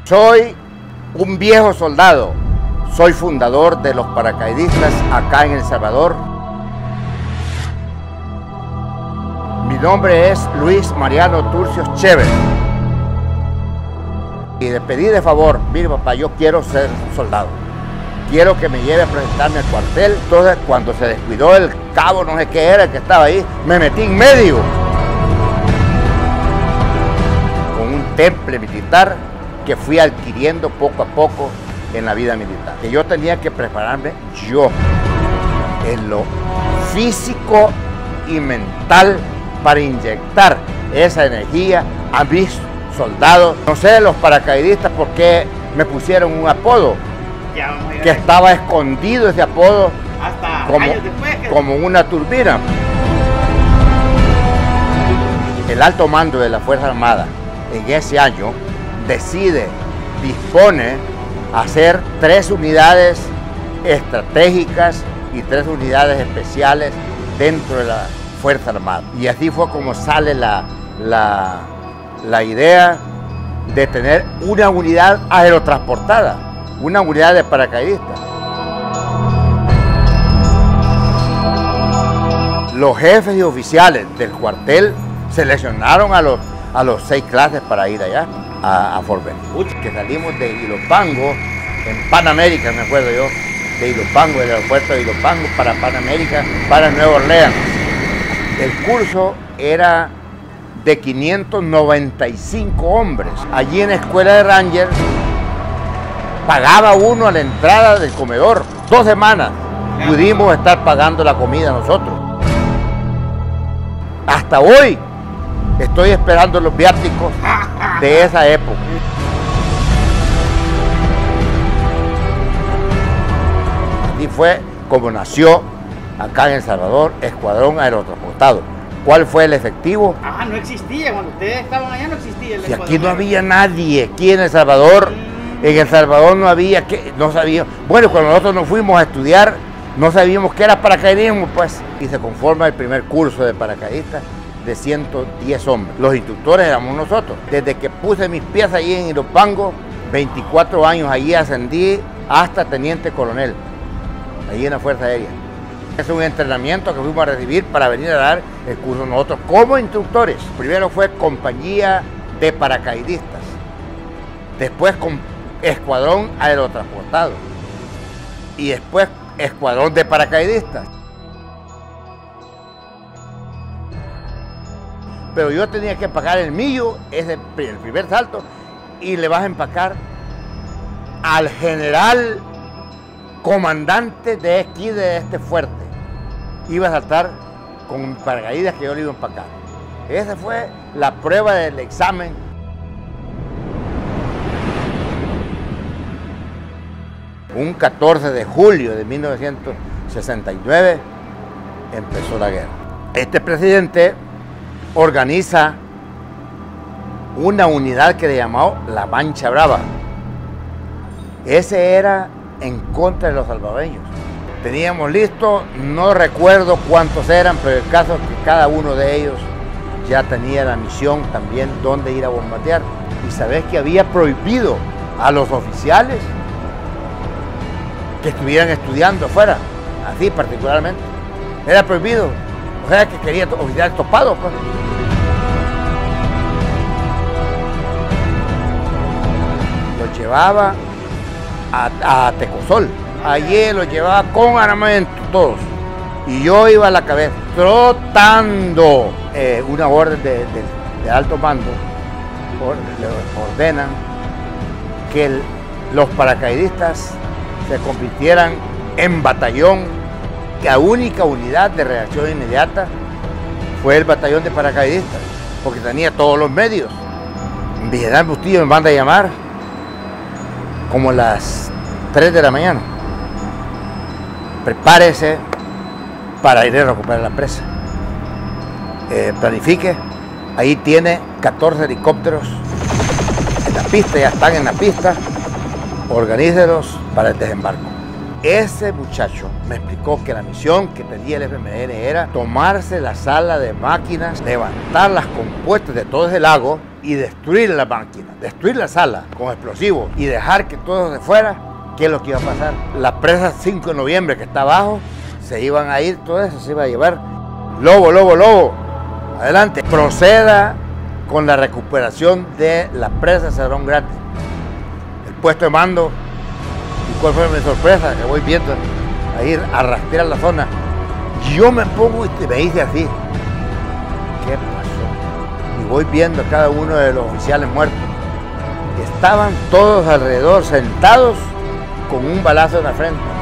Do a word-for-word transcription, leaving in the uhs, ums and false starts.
Soy un viejo soldado. Soy fundador de los paracaidistas acá en El Salvador. Mi nombre es Luis Mariano Turcios Chévere. Y le pedí de favor, mire papá, yo quiero ser soldado. Quiero que me lleve a presentarme al cuartel. Entonces, cuando se descuidó el cabo, no sé qué era, el que estaba ahí, me metí en medio. Con un temple militar que fui adquiriendo poco a poco en la vida militar. Que yo tenía que prepararme yo, en lo físico y mental, para inyectar esa energía a mis soldados. No sé, los paracaidistas, por qué me pusieron un apodo. Ya vamos a ir que estaba escondido ese apodo hasta como, años después, que... como una turbina. El alto mando de la Fuerza Armada en ese año decide, dispone hacer tres unidades estratégicas y tres unidades especiales dentro de la Fuerza Armada. Y así fue como sale la, la, la idea de tener una unidad aerotransportada, una unidad de paracaidistas. Los jefes y oficiales del cuartel seleccionaron a los, a los seis clases para ir allá a, a Fort Benning. Que salimos de Ilopango, en Panamérica, me acuerdo yo, de Ilopango, del aeropuerto de Ilopango para Panamérica, para Nueva Orleans. El curso era de quinientos noventa y cinco hombres. Allí en la escuela de Ranger pagaba uno a la entrada del comedor. Dos semanas pudimos estar pagando la comida nosotros. Hasta hoy estoy esperando los viáticos de esa época. Así fue como nació acá en El Salvador Escuadrón Aerotransportado. ¿Cuál fue el efectivo? Ah, no existía, cuando ustedes estaban allá no existía el Si aquí no había nadie, aquí en El Salvador, mm. en El Salvador no había, que, no sabíamos. Bueno, cuando nosotros nos fuimos a estudiar, no sabíamos qué era paracaidismo, pues. Y se conforma el primer curso de paracaidistas de ciento diez hombres. Los instructores éramos nosotros. Desde que puse mis pies allí en Ilopango, veinticuatro años, allí ascendí hasta teniente coronel, allí en la Fuerza Aérea. Es un entrenamiento que fuimos a recibir para venir a dar el curso nosotros como instructores. Primero fue compañía de paracaidistas, después con escuadrón aerotransportado y después escuadrón de paracaidistas. Pero yo tenía que empacar el mío, ese el primer salto, y le vas a empacar al general comandante de aquí de este fuerte. Iba a saltar con paracaídas que yo le iba a empacar. Esa fue la prueba del examen. Un catorce de julio de mil novecientos sesenta y nueve empezó la guerra. Este presidente organiza una unidad que le llamó la Mancha Brava. Ese era en contra de los salvadoreños. Teníamos listo, no recuerdo cuántos eran, pero el caso es que cada uno de ellos ya tenía la misión también dónde ir a bombardear. Y sabés que había prohibido a los oficiales que estuvieran estudiando afuera, así particularmente. Era prohibido, o sea que quería oficiales topados, pues. Los llevaba a, a Tecosol. Allí los llevaba con armamento todos. Y yo iba a la cabeza, trotando. Eh, una orden de, de, de alto mando, or, le ordenan que el, los paracaidistas se convirtieran en batallón. La única unidad de reacción inmediata fue el batallón de paracaidistas, porque tenía todos los medios. Mi general Bustillo me manda a llamar como las tres de la mañana. Prepárese para ir a recuperar la presa. Eh, planifique. Ahí tiene catorce helicópteros en la pista, ya están en la pista. Organícelos para el desembarco. Ese muchacho me explicó que la misión que tenía el F M L N era tomarse la sala de máquinas, levantar las compuertas de todo ese lago y destruir la máquina, destruir la sala con explosivos y dejar que todo se fuera, ¿qué es lo que iba a pasar? La presa cinco de noviembre que está abajo, se iban a ir, todo eso se iba a llevar. Lobo, Lobo, Lobo, adelante, proceda con la recuperación de la presa Cedrón Grande. El puesto de mando, ¿y cuál fue mi sorpresa? Que voy viendo a ir a rastrear la zona. Yo me pongo y me dice así, ¿qué pasó? Y voy viendo a cada uno de los oficiales muertos. Estaban todos alrededor sentados con un balazo en la frente.